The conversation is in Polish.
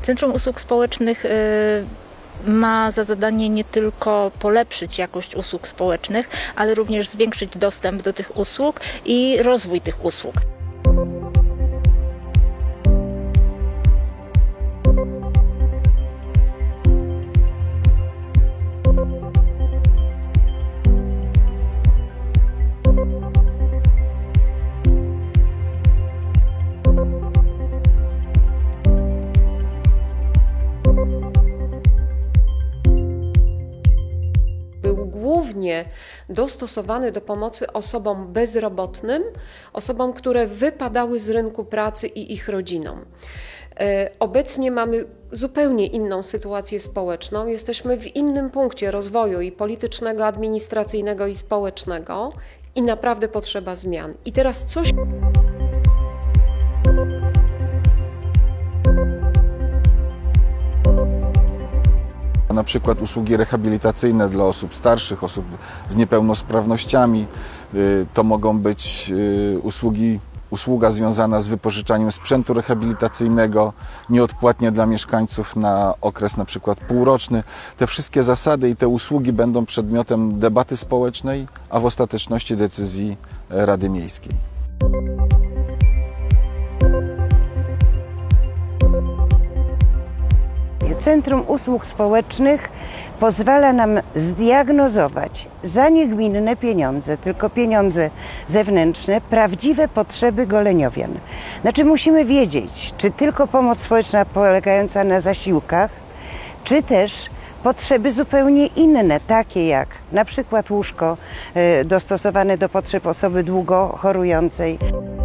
Centrum Usług Społecznych ma za zadanie nie tylko polepszyć jakość usług społecznych, ale również zwiększyć dostęp do tych usług i rozwój tych usług. Był głównie dostosowany do pomocy osobom bezrobotnym, osobom, które wypadały z rynku pracy i ich rodzinom. Obecnie mamy zupełnie inną sytuację społeczną. Jesteśmy w innym punkcie rozwoju i politycznego, administracyjnego i społecznego i naprawdę potrzeba zmian. I teraz coś... Na przykład usługi rehabilitacyjne dla osób starszych, osób z niepełnosprawnościami. To mogą być usługa związana z wypożyczaniem sprzętu rehabilitacyjnego nieodpłatnie dla mieszkańców na okres na przykład półroczny. Te wszystkie zasady i te usługi będą przedmiotem debaty społecznej, a w ostateczności decyzji Rady Miejskiej. Centrum Usług Społecznych pozwala nam zdiagnozować za niegminne pieniądze, tylko pieniądze zewnętrzne, prawdziwe potrzeby goleniowian. Znaczy musimy wiedzieć, czy tylko pomoc społeczna polegająca na zasiłkach, czy też potrzeby zupełnie inne, takie jak na przykład łóżko dostosowane do potrzeb osoby długo chorującej.